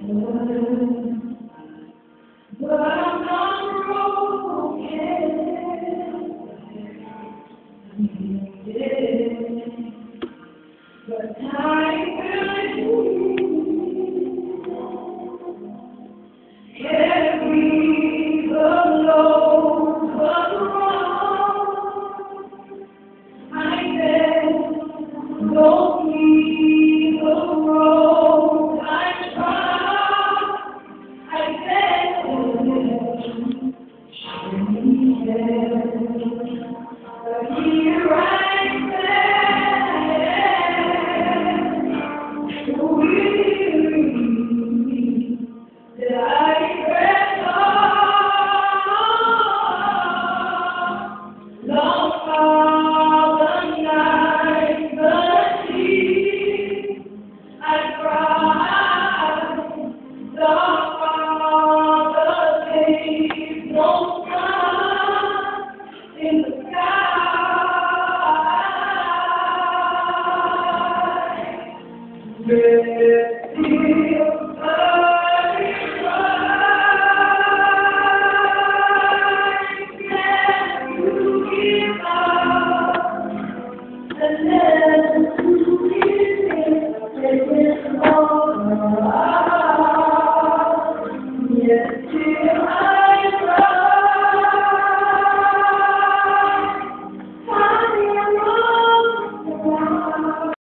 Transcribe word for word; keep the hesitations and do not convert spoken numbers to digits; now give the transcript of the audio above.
But I'm not broken. But time will carry the load of wrong. I said, don't leave the road I trod. I said, but here I stand, weary, that I press on, lost all the night, the sea, I cried, lost all the days, no sun in the sky. Red fields, early rise, never to give up, and never to give in, it is all. Yet still I